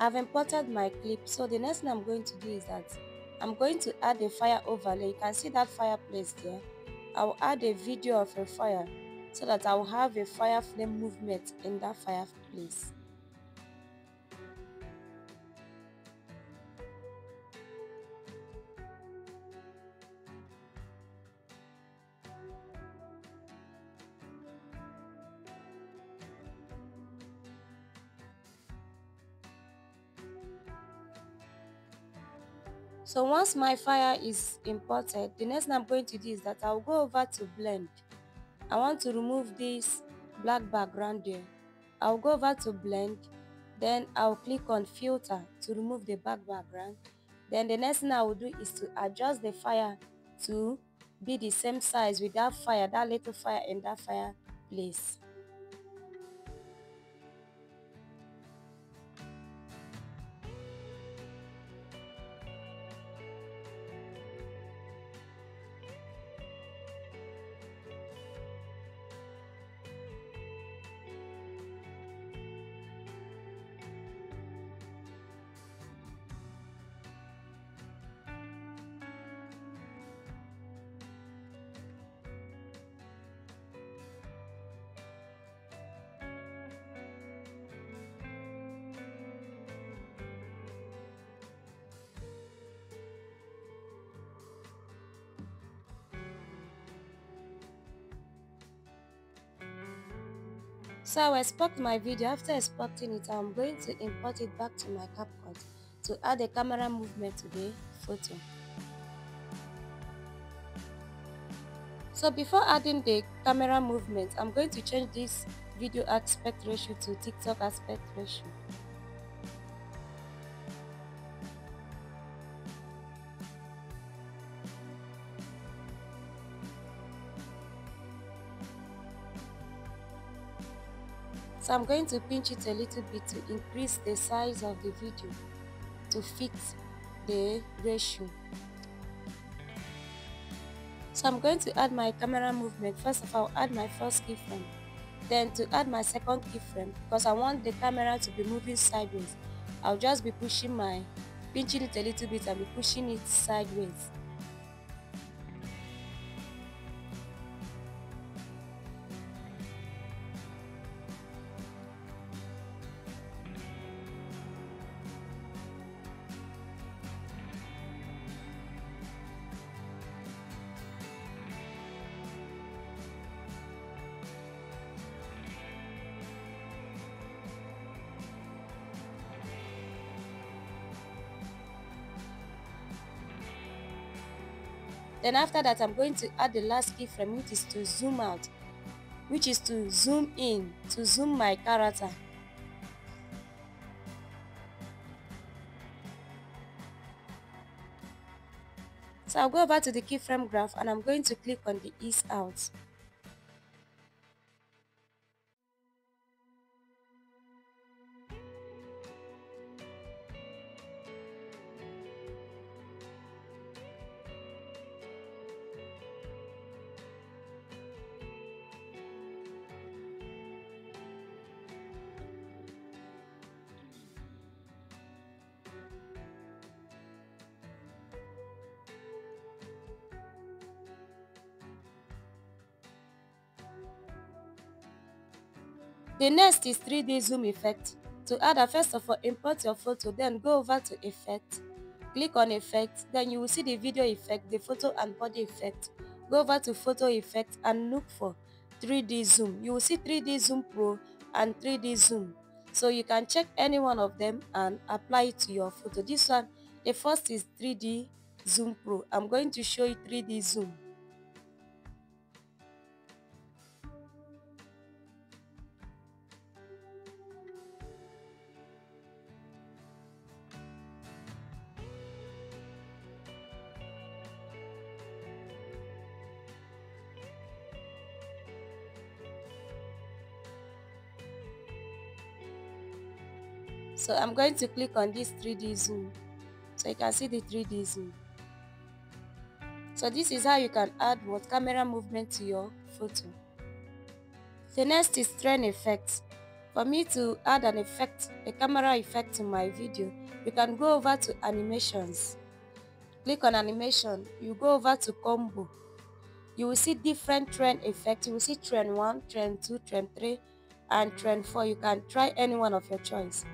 I've imported my clip, so the next thing I'm going to do is that I'm going to add a fire overlay. You can see that fireplace there. I'll add a video of a fire so that I'll have a fire flame movement in that fireplace. So once my fire is imported, the next thing I'm going to do is that I'll go over to blend. I want to remove this black background there. I'll go over to blend, then I'll click on filter to remove the black background. Then the next thing I will do is to adjust the fire to be the same size with that fire, that little fire in that fireplace. So I'll export my video. After exporting it, I'm going to import it back to my CapCut to add a camera movement to the photo. So before adding the camera movement, I'm going to change this video aspect ratio to TikTok aspect ratio. So I'm going to pinch it a little bit to increase the size of the video to fit the ratio. So I'm going to add my camera movement. First of all, I'll add my first keyframe. Then to add my second keyframe, because I want the camera to be moving sideways, I'll just be pinching it a little bit and be pushing it sideways. Then after that, I'm going to add the last keyframe, which is to zoom out, which is to zoom in, to zoom my character. So I'll go over to the keyframe graph and I'm going to click on the ease out. The next is 3D zoom effect. To add a, first of all, import your photo, then go over to effect, click on effect, then you will see the video effect, the photo and body effect. Go over to photo effect and look for 3D zoom. You will see 3D zoom pro and 3D zoom. So you can check any one of them and apply it to your photo. This one, the first is 3D zoom pro. I'm going to show you 3D zoom. So I'm going to click on this 3D zoom, so you can see the 3D zoom. So this is how you can add what camera movement to your photo. The next is trend effect. For me to add an effect, a camera effect to my video, you can go over to animations. Click on animation, you go over to combo. You will see different trend effects. You will see trend 1, trend 2, trend 3, and trend 4. You can try any one of your choice.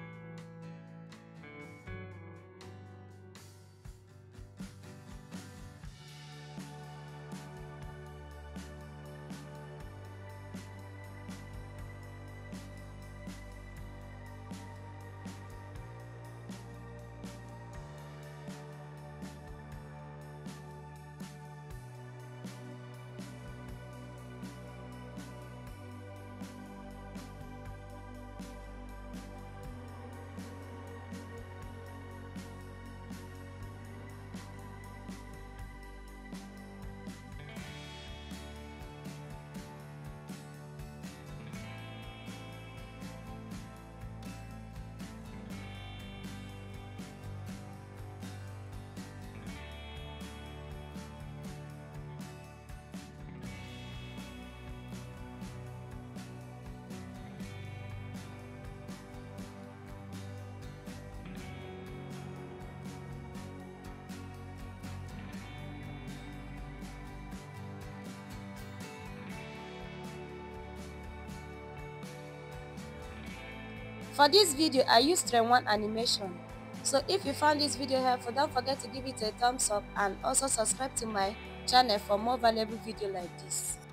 For this video, I used trend 1 animation. So if you found this video helpful, don't forget to give it a thumbs up and also subscribe to my channel for more valuable videos like this.